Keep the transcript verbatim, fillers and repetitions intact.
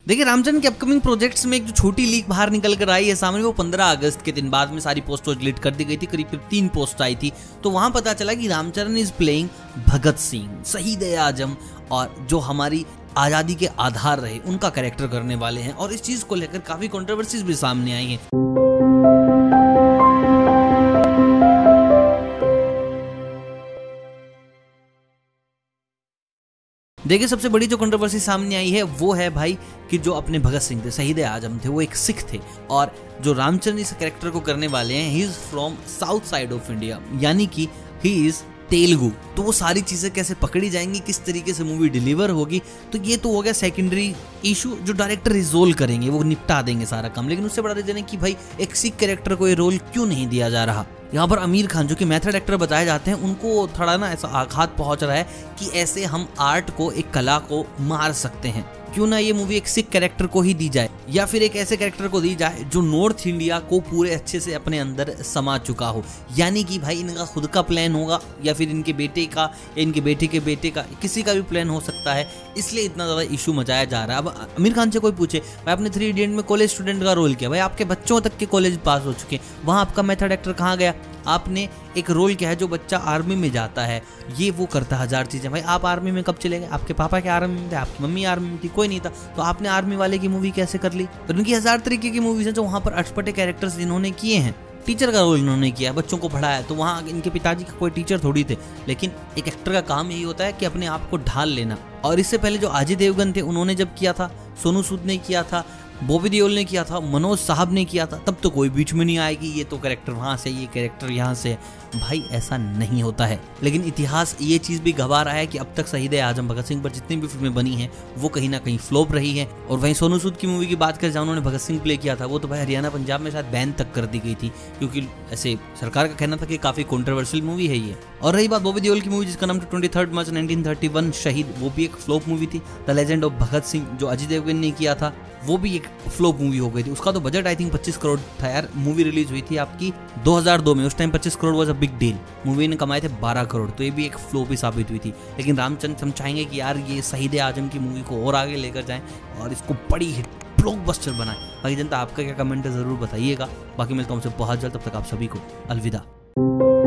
देखिए रामचरण के upcoming projects में एक जो छोटी लीक बाहर निकल कर आई है सामने, वो पंद्रह अगस्त के दिन, बाद में सारी पोस्टों डिलीट कर दी गई थी, करीब तीन पोस्ट आई थी। तो वहां पता चला कि रामचरण इज प्लेइंग भगत सिंह, शहीद ए आजम, और जो हमारी आजादी के आधार रहे उनका कैरेक्टर करने वाले हैं। और इस चीज को लेकर काफी कंट्रोवर्सीज भी सामने आई हैं। देखिए सबसे बड़ी जो कंट्रोवर्सी सामने आई है वो है भाई कि जो अपने भगत सिंह थे, शहीद आजम थे, वो एक सिख थे, और जो रामचरण इस कैरेक्टर को करने वाले हैं, he is from south side of India, यानी कि ही इज तेलुगु। तो वो सारी चीजें कैसे पकड़ी जाएंगी, किस तरीके से मूवी डिलीवर होगी, तो ये तो हो गया सेकेंडरी इशू जो डायरेक्टर रिजोल्व करेंगे, वो निपटा देंगे सारा काम। लेकिन उससे बड़ा रीजन है कि भाई एक सिख कैरेक्टर को ये रोल क्यों नहीं दिया जा रहा। यहाँ पर आमिर खान जो कि मेथड एक्टर बताए जाते हैं, उनको थोड़ा ना ऐसा आघात पहुंच रहा है कि ऐसे हम आर्ट को, एक कला को मार सकते हैं, क्यों ना ये मूवी एक सिख कैरेक्टर को ही दी जाए, या फिर एक ऐसे कैरेक्टर को दी जाए जो नॉर्थ इंडिया को पूरे अच्छे से अपने अंदर समा चुका हो। यानी कि भाई इनका खुद का प्लान होगा, या फिर इनके बेटे का, या इनके बेटे के बेटे का, किसी का भी प्लान हो सकता है, इसलिए इतना ज्यादा इशू मचाया जा रहा है। अब आमिर खान से कोई पूछे भाई आपने थ्री इडियट में कॉलेज स्टूडेंट का रोल किया, भाई आपके बच्चों तक के कॉलेज पास हो चुके हैं, वहां आपका मेथड एक्टर कहाँ गया? आपने एक रोल किया है जो बच्चा आर्मी में जाता है, ये वो करता है हजार चीजें। भाई आप आर्मी में कब चले गए? आपके पापा के आर्मी में थे, आपकी मम्मी आर्मी में थी, कोई नहीं था, तो आपने आर्मी वाले की मूवी कैसे कर ली? तो उनकी हजार तरीके की मूवीज हैं जो वहां पर अटपटे कैरेक्टर्स इन्होंने किए हैं। टीचर का रोल इन्होंने किया, बच्चों को पढ़ाया, तो वहाँ इनके पिताजी का कोई टीचर थोड़ी थे। लेकिन एक एक्टर का काम यही होता है कि अपने आप को ढाल लेना। और इससे पहले जो अजय देवगन थे उन्होंने जब किया था, सोनू सूद ने किया था, बॉबी देओल ने किया था, मनोज साहब ने किया था, तब तो कोई बीच में नहीं आएगी ये तो कैरेक्टर वहां से, ये कैरेक्टर यहाँ से। भाई ऐसा नहीं होता है। लेकिन इतिहास ये चीज भी गवा रहा है कि अब तक शहीद आजम भगत सिंह पर जितनी भी फिल्में बनी हैं वो कहीं ना कहीं फ्लॉप रही हैं। और वहीं सोनू सूद की मूवी की बात करें जहाँ उन्होंने भगत सिंह प्ले किया था, वो तो भाई हरियाणा पंजाब में शायद बैन तक कर दी गई थी, क्योंकि ऐसे सरकार का कहना था कि काफी कंट्रोवर्शियल मूवी है ये। और रही बात बॉबी देओल की मूवी जिसका नाम था twenty third March nineteen thirty one Shaheed, वो भी एक फ्लॉप मूवी थी। The legend of Bhagat Singh जो अजय देवगन ने किया था, वो भी एक फ्लॉप मूवी हो गई थी। उसका तो बजट आई थिंक पच्चीस करोड़ था यार। मूवी रिलीज हुई थी आपकी दो हज़ार दो में, उस टाइम पच्चीस crore was a big deal. Movie ने कमाए थे बारह करोड़, तो ये भी एक फ्लॉप ही साबित हुई थी। लेकिन रामचंद्र हम चाहेंगे कि यार ये शहीद आजम की मूवी को और आगे लेकर जाएं और इसको बड़ी हिट ब्लॉकबस्टर बनाएं। बाकी जनता आपका क्या कमेंट है जरूर बताइएगा। बाकी मिलता हूं आपसे बहुत जल्द, तब तक आप सभी को अलविदा।